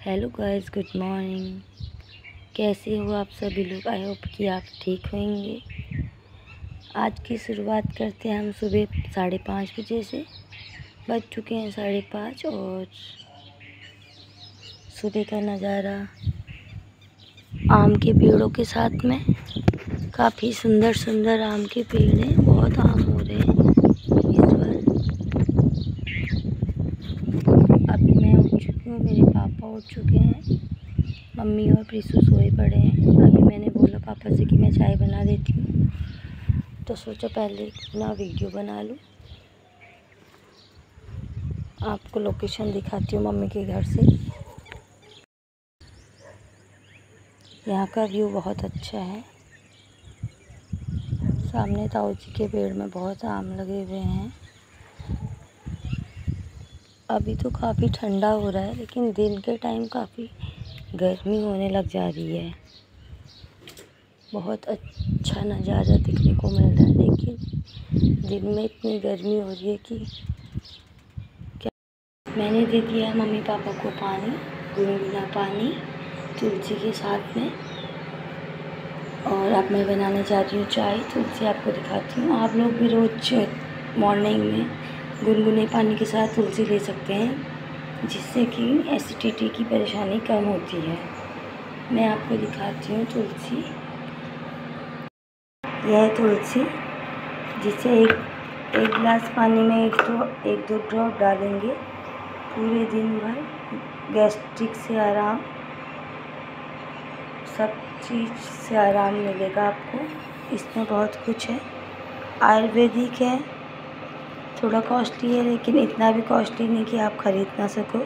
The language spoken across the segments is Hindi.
Hello guys, good morning. कैसे हो आप सभी लोग? आई होप कि आप ठीक होंगे। आज की शुरुआत करते हैं हम सुबह 5:30 बजे से। बज चुके हैं 5:30 और सुबह का नज़ारा आम के पेड़ों के साथ में। काफ़ी सुंदर सुंदर आम के पेड़ हैं, बहुत आम हो रहे हैं इस बार। अभी मैं उठ चुकी हूँ, मेरे पापा उठ चुके हैं, मम्मी और प्रीशु सोए पड़े हैं। अभी मैंने बोला पापा से कि मैं चाय बना देती हूँ, तो सोचा पहले अपना वीडियो बना लूँ। आपको लोकेशन दिखाती हूँ मम्मी के घर से। यहाँ का व्यू बहुत अच्छा है। सामने ताऊ जी के पेड़ में बहुत आम लगे हुए हैं। अभी तो काफ़ी ठंडा हो रहा है, लेकिन दिन के टाइम काफ़ी गर्मी होने लग जा रही है। बहुत अच्छा नज़ारा दिखने को मिल रहा है, लेकिन दिन में इतनी गर्मी हो रही है कि क्या। मैंने दे दिया मम्मी पापा को पानी, गुनगुना पानी तुलसी के साथ में। और अब मैं बनाने जा रही हूँ चाय। तुलसी आपको दिखाती हूँ। आप लोग भी रोज़ मॉर्निंग में गुनगुने पानी के साथ तुलसी ले सकते हैं, जिससे कि एसिडिटी की परेशानी कम होती है। मैं आपको दिखाती हूँ तुलसी। यह है तुलसी, जिसे एक गिलास पानी में एक दो ड्रॉप डालेंगे। पूरे दिन भर गैस्ट्रिक से आराम, सब चीज़ से आराम मिलेगा आपको। इसमें बहुत कुछ है, आयुर्वेदिक है। थोड़ा कॉस्टली है, लेकिन इतना भी कॉस्टली नहीं कि आप ख़रीद ना सको।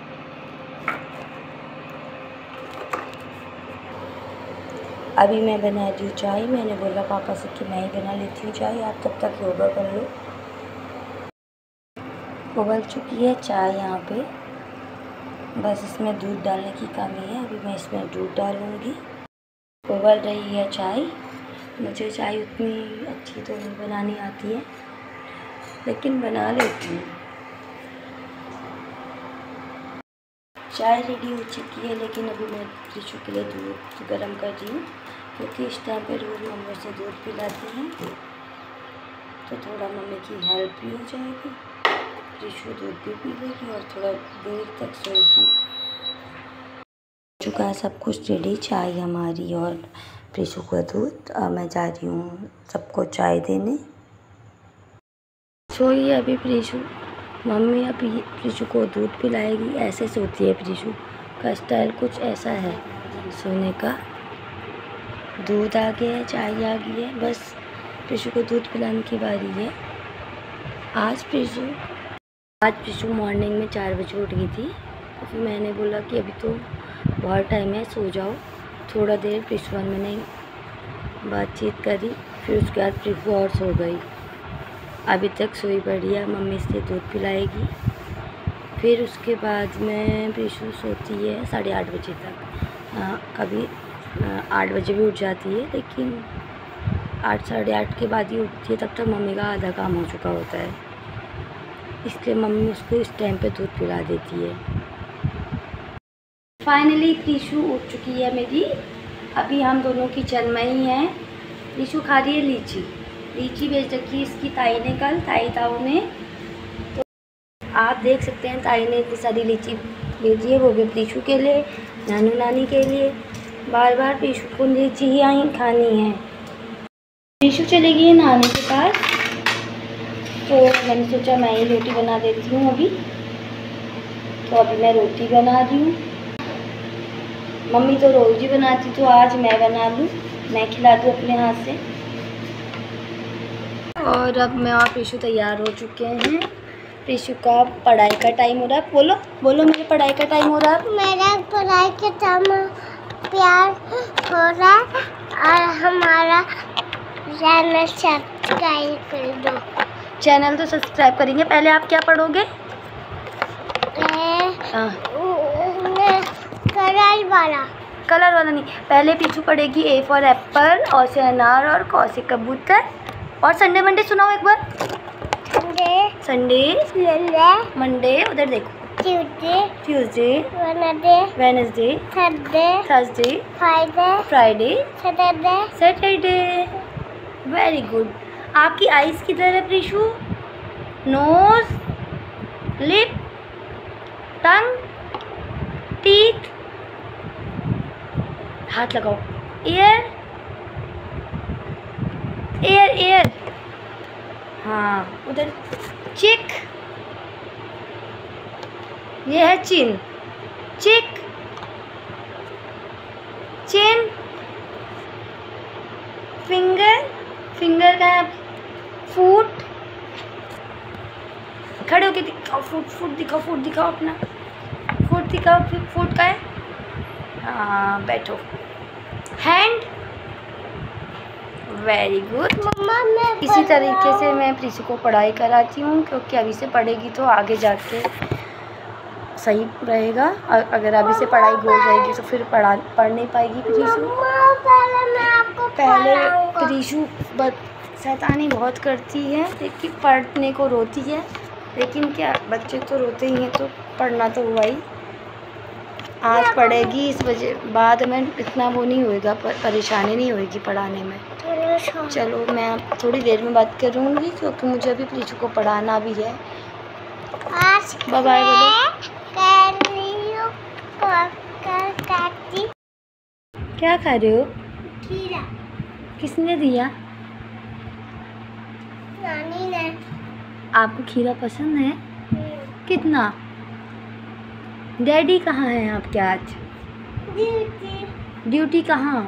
अभी मैं बना रही हूँ चाय। मैंने बोला पापा से कि मैं ही बना लेती हूँ चाय, आप तब तक योगा कर लो। उबल चुकी है चाय यहाँ पे, बस इसमें दूध डालने की कमी है। अभी मैं इसमें दूध डालूँगी। उबल रही है चाय। मुझे चाय उतनी अच्छी तो नहीं बनानी आती है, लेकिन बना लेती हूँ। चाय रेडी हो चुकी है, लेकिन अभी मैं प्रीशु के लिए दूध गर्म कर रही हूँ, क्योंकि इस टाइम पे रोज़ मम्मी से दूध पिलाती हैं, तो थोड़ा मम्मी की हेल्प भी हो जाएगी। प्रीशु दूध भी पी लेगी और थोड़ा देर तक सोएगी। चुका है सब कुछ रेडी, चाय हमारी और प्रीशु का दूध। अब मैं जा रही हूँ सबको चाय देने। सोई अभी प्रीशु, मम्मी अभी प्रीशु को दूध पिलाएगी। ऐसे सोती है, प्रीशु का स्टाइल कुछ ऐसा है सोने का। दूध आ गया है, चाय आ गई है, बस प्रीशु को दूध पिलाने की बारी है। आज प्रीशु मॉर्निंग में 4 बजे उठ गई थी, तो फिर मैंने बोला कि अभी तो बहुत टाइम है, सो जाओ। थोड़ा देर प्रीशु और मैंने बातचीत करी, फिर उसके बाद प्रीशु और सो गई। अभी तक सोई पड़ी है, मम्मी से दूध पिलाएगी। फिर उसके बाद में प्रीशु सोती है 8:30 बजे तक। कभी 8 बजे भी उठ जाती है, लेकिन 8 साढ़े 8 के बाद ही उठती है। तब तक मम्मी का आधा काम हो चुका होता है, इसलिए मम्मी उसको इस टाइम पे दूध पिला देती है। फाइनली प्रीशु उठ चुकी है मेरी। अभी हम दोनों की चलमई हैं। प्रीशु खा रही है लीची बेच रखी है इसकी ताई ने कल, ताऊ ने। तो आप देख सकते हैं ताई ने इतनी सारी लीची भेजी है, वो भी प्रीशु के लिए, नानू नानी के लिए। बार बार प्रीशु को लीची ही खानी है। प्रीशु चली गई है नानी के पास, तो मैंने सोचा मैं ही रोटी बना देती हूँ अभी। तो अभी मैं रोटी बना रही हूँ। मम्मी तो रोज़ ही बनाती, तो आज मैं बना लूँ, मैं खिला दूँ अपने हाथ से। और अब मैं और प्रीशु तैयार हो चुके हैं। प्रीशु का पढ़ाई का टाइम हो रहा है। बोलो मेरे पढ़ाई का टाइम हो रहा है। मेरा पढ़ाई का टाइम प्यार हो रहा है, और हमारा चैनल सब्सक्राइब कर दो। चैनल तो सब्सक्राइब करेंगे, पहले आप क्या पढ़ोगे? कलर वाला नहीं, पहले प्रीशु पढ़ेगी A फॉर एप्पल, और से अनार, और क से कबूतर। और संडे सुनाओ एक बार। संडे मंडे, उधर देखो। Tuesday, Wednesday, Thursday, Friday, Saturday. Very good. आपकी आईज किधर है Preshu? Nose, lip, tongue, teeth, हाथ लगाओ, ईयर, ईयर, हाँ उधर चिक, ये है चिन, चिक, चिन, फिंगर का है, फुट, खड़े होके दिखाओ, फुट दिखाओ अपना, फुट दिखाओ, फुट का है, हाँ बैठो, हैंड, वेरी गुड। इसी तरीके से मैं प्रीशु को पढ़ाई कराती हूँ, क्योंकि अभी से पढ़ेगी तो आगे जाके सही रहेगा। अगर अभी से पढ़ाई भूल जाएगी तो फिर पढ़ नहीं पाएगी प्रीशु। पहले प्रीशु शैतानी बहुत करती है, लेकिन पढ़ने को रोती है, लेकिन क्या बच्चे तो रोते ही हैं, तो पढ़ना तो हुआ ही। आज पढ़ेगी, इस वजह बाद में इतना वो नहीं होएगा, परेशानी नहीं होएगी पढ़ाने में। चलो मैं थोड़ी देर में बात करूँगी, क्योंकि मुझे अभी प्रीशु को पढ़ाना भी है। बाय बाय बोलो। क्या खा रहे हो? खीरा। किसने दिया? नानी ने। आपको खीरा पसंद है? कितना? डैडी कहाँ हैं आपके आज? ड्यूटी कहाँ?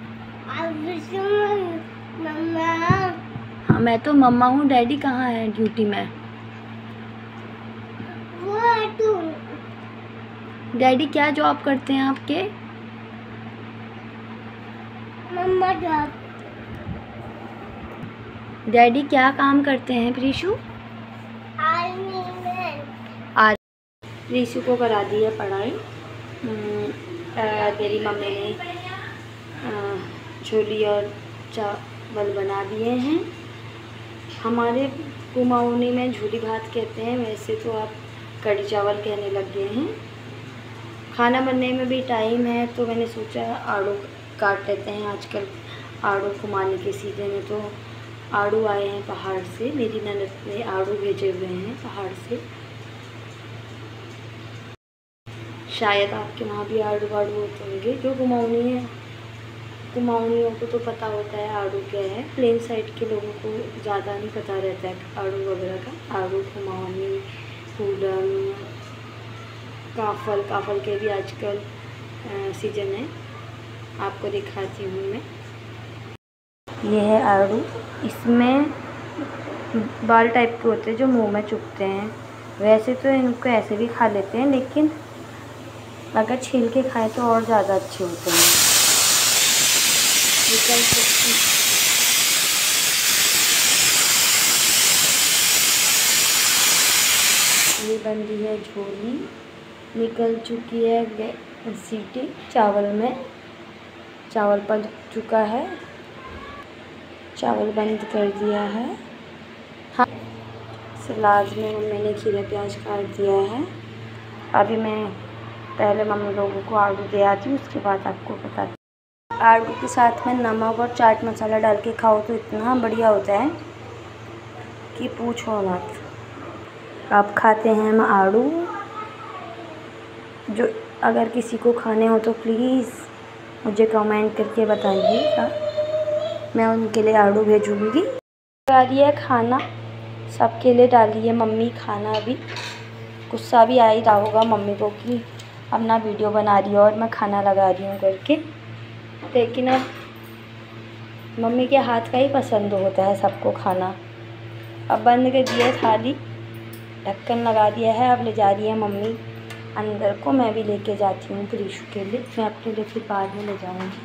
मम्मा। हाँ मैं तो मम्मा हूँ, डैडी कहाँ है ड्यूटी में? डैडी क्या जॉब करते हैं आपके? मम्मा जॉब। डैडी क्या काम करते हैं प्रीशु? आर्मी में। आज प्रीशु को करा दी है पढ़ाई। मेरी मम्मी ने छोली और चावल बना दिए हैं। हमारे कुमाऊनी में झूली भात कहते हैं, वैसे तो आप कढ़ी चावल कहने लग गए हैं। खाना बनने में भी टाइम है, तो मैंने सोचा आड़ू काट लेते हैं। आजकल आड़ू घुमाने के सीजन में तो आड़ू आए हैं पहाड़ से, मेरी ननद ने आड़ू भेजे हुए हैं पहाड़ से। शायद आपके वहाँ भी आड़ू होते होंगे। जो कुमाऊनी है, कुमाऊनियों को तो पता होता है आड़ू क्या है। प्लेन साइड के लोगों को ज़्यादा नहीं पता रहता है आड़ू वगैरह का। आड़ू, कुमाऊनी, फूलन, काफल के भी आजकल सीजन है। आपको दिखाती हूँ मैं। ये है आड़ू, इसमें बाल टाइप के होते हैं जो मुंह में चुभते हैं। वैसे तो इनको ऐसे भी खा लेते हैं, लेकिन अगर छील के खाएं तो और ज़्यादा अच्छे होते हैं। ये बन रही है झोली, निकल चुकी है सीटी चावल में। चावल पक चुका है, चावल बंद कर दिया है। हाँ, सलाद में मैंने खीरा प्याज काट दिया है। अभी मैं पहले मम्मी लोगों को आलू दे आती हूँ, उसके बाद आपको बताती हूँ। आलू के साथ में नमक और चाट मसाला डाल के खाओ तो इतना बढ़िया होता है कि पूछो मत। आप खाते हैं हम आलू, जो अगर किसी को खाने हो तो प्लीज़ मुझे कमेंट करके बताइएगा, मैं उनके लिए आलू भेजूँगी। लगा दिया खाना, सबके लिए डाली है मम्मी खाना। भी गुस्सा भी आ ही रहा होगा मम्मी को कि अपना वीडियो बना रही है और मैं खाना लगा रही हूँ करके, लेकिन अब मम्मी के हाथ का ही पसंद होता है सबको खाना। अब बंद कर दिया थाली, ढक्कन लगा दिया है। अब ले जा रही है मम्मी अंदर को, मैं भी लेके जाती हूँ प्रीशु के लिए। मैं अपने लिए फिर बाद में ले जाऊँगी।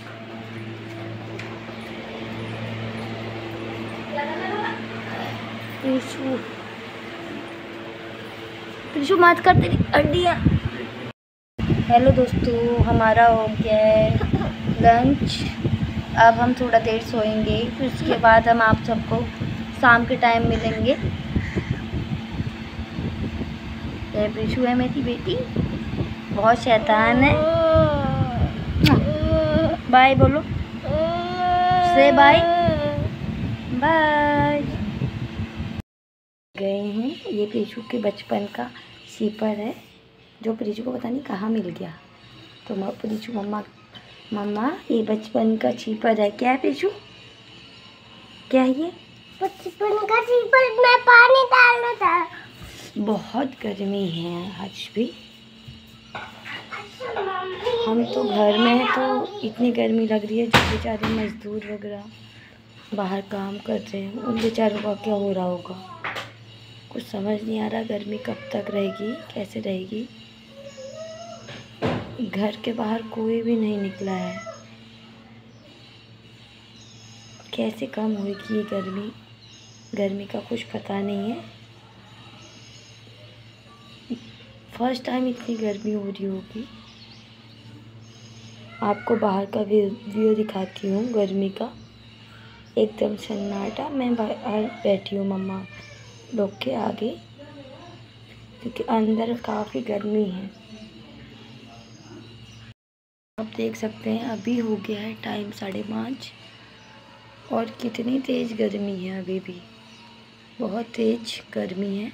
प्रीशु मत कर तेरी हड्डियाँ। हेलो दोस्तों, हमारा हो गया है लंच। अब हम थोड़ा देर सोएंगे, फिर उसके बाद हम आप सबको शाम के टाइम मिलेंगे। ये प्रीशु है मेरी बेटी, बहुत शैतान है। बाय बोलो, से बाय बाय। गए हैं, ये प्रीशु के बचपन का शीपर है जो प्रीशु को पता नहीं कहाँ मिल गया। तो प्रीशु मम्मा ये बचपन का शीपर है। क्या है प्रीशु, क्या है ये? बचपन का शीपर में पानी डालना था। बहुत गर्मी है आज भी। हम तो घर में हैं तो इतनी गर्मी लग रही है। जो बेचारे मजदूर वगैरह बाहर काम कर रहे हैं उन बेचारों का क्या हो रहा होगा, कुछ समझ नहीं आ रहा। गर्मी कब तक रहेगी, कैसे रहेगी। घर के बाहर कोई भी नहीं निकला है। कैसे कम होगी ये गर्मी का कुछ पता नहीं है। फर्स्ट टाइम इतनी गर्मी हो रही होगी। आपको बाहर का व्यू दिखाती हूँ गर्मी का। एकदम सन्नाटा। मैं बाहर बैठी हूँ मम्मा लोग के आगे, क्योंकि अंदर काफ़ी गर्मी है। आप देख सकते हैं अभी हो गया है टाइम 5:30 और कितनी तेज़ गर्मी है। अभी भी बहुत तेज़ गर्मी है।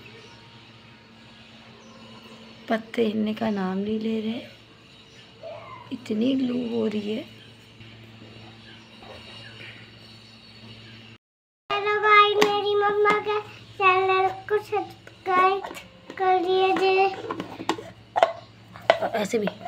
पत्ते हिलने का नाम नहीं ले रहे, इतनी लू हो रही है। हेलो भाई, मेरी मम्मा के चैनल को सब्सक्राइब कर दीजिए। ऐसे भी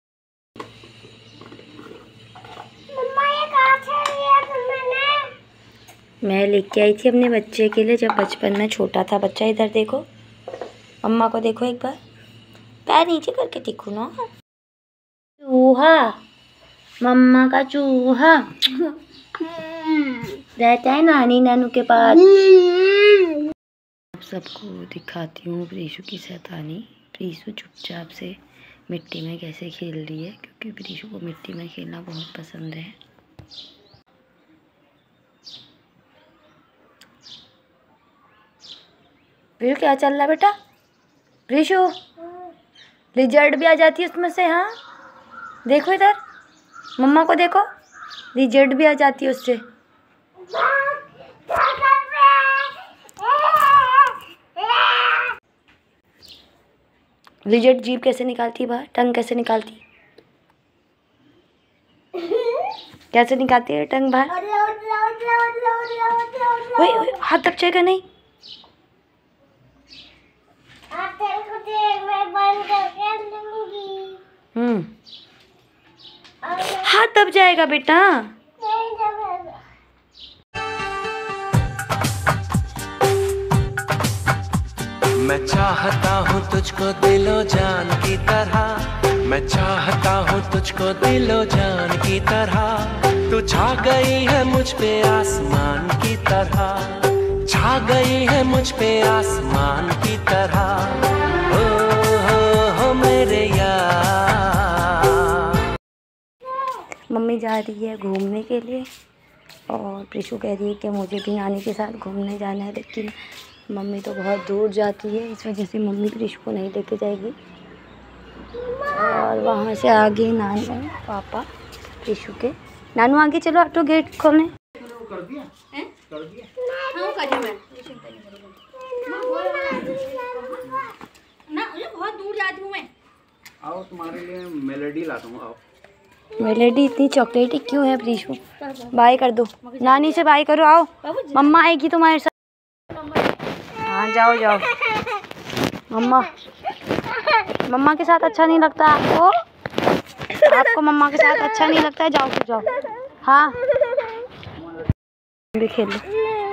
मम्मा ये कहाँ से लिया तुमने? मैं लेके आई थी अपने बच्चे के लिए जब बचपन में छोटा था बच्चा। इधर देखो, मम्मा को देखो एक बार, पैर नीचे करके देखो ना। चूहा, मम्मा का चूहा रहता है नानी नानू के पास। आप सबको दिखाती हूँ प्रीशु की शैतानी। प्रीशु चुपचाप से मिट्टी में कैसे खेल रही है, क्योंकि प्रीशु को मिट्टी में खेलना बहुत पसंद है। प्रीशु क्या चल रहा है बेटा? प्रीशु लिजर्ड भी आ जाती है उसमें से। हाँ देखो इधर, मम्मा को देखो, लिजर्ड भी आ जाती है उससे। लिजर्ड जीभ कैसे निकालती है बाहर, टंग कैसे निकालती है? कैसे निकालती है टंग बाहर? ओए हाथ दब जाएगा नहीं। हाथ दब जाएगा बेटा। मैं चाहता हूँ तुझको दिलो जान की तरह, मैं चाहता हूँ तुझको दिलो जान की तरह। तू छा गई है मुझ पे आसमान की तरह, छा गई है मुझ पे आसमान की तरह। हो मेरे यार। मम्मी जा रही है घूमने के लिए और प्रीशु कह रही है कि मुझे भी नानी के साथ घूमने जाना है, लेकिन मम्मी तो बहुत दूर जाती है, इस वजह से मम्मी प्रीशु को नहीं लेके जाएगी। और वहाँ से आगे नानू पापा प्रीशु के। नानू आगे चलो, ऑटो गेट खोलने। कर दिया? बहुत दूर जाती हूँ मैं। आओ तुम्हारे लिए मेलोडी लाता हूँ। आओ। मेलोडी इतनी चॉकलेटी क्यों है प्रीशु? बाय कर दो, नानी से बाय करो। आओ, मम्मा आएगी तुम्हारे साथ। हाँ जाओ जाओ। मम्मा के साथ अच्छा नहीं लगता आपको? आपको मम्मा के साथ अच्छा नहीं लगता है? जाओ तो जाओ। हाँ भी खेल लो।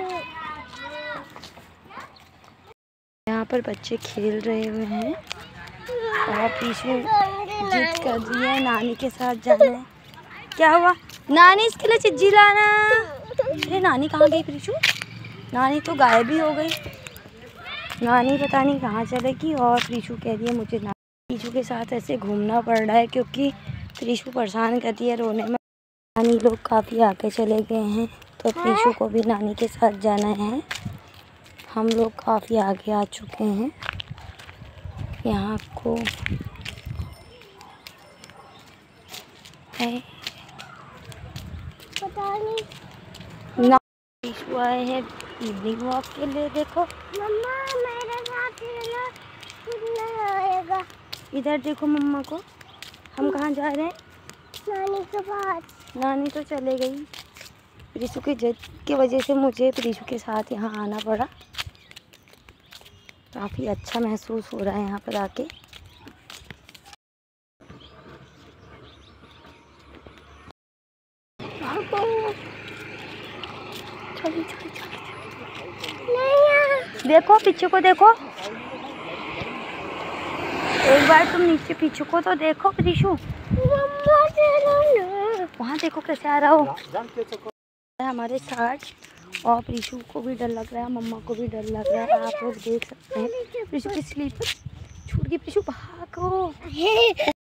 यहाँ पर बच्चे खेल रहे हुए हैं और प्रीशु जिद कर रही है नानी के साथ जाना है। क्या हुआ? नानी इसके लिए चिज्जी लाना। अरे नानी कहाँ गई प्रीशु? नानी तो गायब ही हो गई। नानी पता नहीं कहाँ चलेगी। और प्रीशु कह रही है मुझे प्रीशु के साथ ऐसे घूमना पड़ रहा है क्योंकि प्रीशु परेशान करती है रोने में। नानी लोग काफ़ी आगे चले गए हैं तो प्रीशु को भी नानी के साथ जाना है। हम लोग काफ़ी आगे आ चुके हैं। यहाँ को है पता नहीं ना। प्रीशु आए हैं इवनिंग वॉक के लिए। देखो मम्मा मेरे साथ रहना नहीं आएगा। इधर देखो मम्मा को। हम कहाँ जा रहे हैं? नानी के पास। नानी तो चले गई। प्रीशु की जिद की वजह से मुझे प्रीशु के साथ यहाँ आना पड़ा। काफ़ी अच्छा महसूस हो रहा है यहाँ पर आके। देखो पीछे को देखो, एक बार तुम नीचे पीछे को तो देखो प्रीशु। वहाँ देखो कैसे आ रहा हो हमारे साथ। और प्रीशु को भी डर लग रहा है, मम्मा को भी डर लग रहा है। आप लोग देख सकते हैं प्रीशु की स्लीपर छूट गई। प्रीशु भागो।